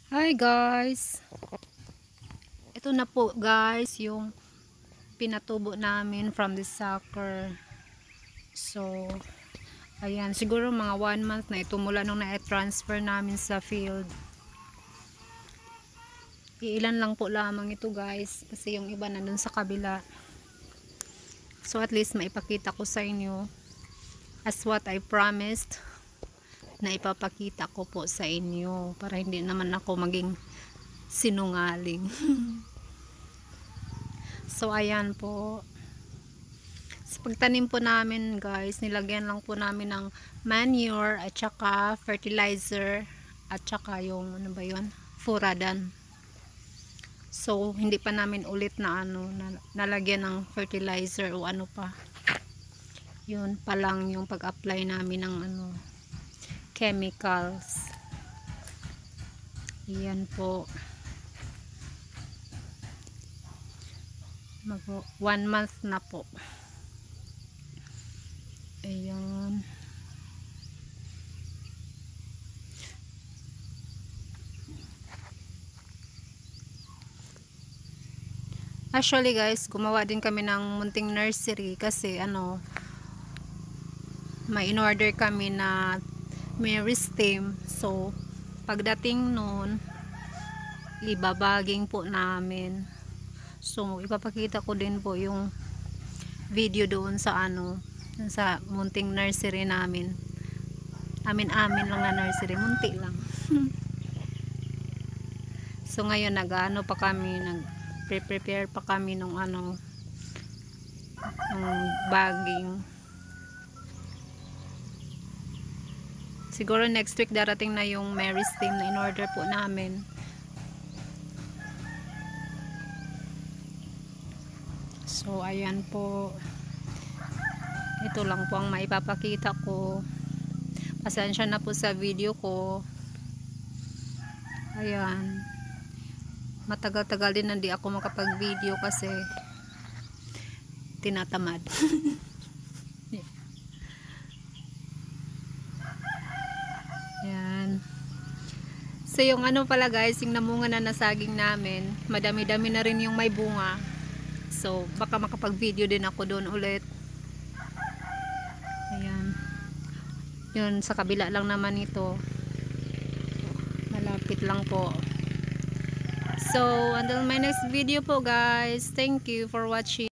Hi guys, ito na po guys yung pinatubo namin from the sucker. So ayan, siguro mga 1 month na ito mula nung na-transfer namin sa field. Iilan lang po lamang ito guys, kasi yung iba na dun sa kabila. So at least maipakita ko sa inyo as what I promised na ipapakita ko po sa inyo para hindi naman ako maging sinungaling. So ayan po, sa pagtanim po namin guys, nilagyan lang po namin ng manure at saka fertilizer at saka yung ano ba yun, furadan. So hindi pa namin ulit na nalagyan ng fertilizer o ano pa. Yun pa lang yung pag-apply namin ng chemicals. Yan po. 1 month na po. Ayan. Actually guys, gumawa din kami ng munting nursery kasi may in-order kami na Mary stem. So pagdating nun, ibabaging po namin. So ipapakita ko din po yung video doon sa sa munting nursery namin. Amin lang na nursery, munti lang. So ngayon pa kami, prepare pa kami ng bagging. Siguro next week darating na yung Mary stem na in-order po namin. So ayan po, ito lang po ang maipapakita ko. Pasensya na po sa video ko. Ayan, matagal-tagal din hindi ako makapag-video kasi tinatamad. Ayan. So yung pala guys, yung namunga na nasaging namin, madami-dami na rin yung may bunga. So baka makapag-video din ako doon ulit. Ayan. Yun, sa kabila lang naman ito. Malapit lang po. So until my next video po guys. Thank you for watching.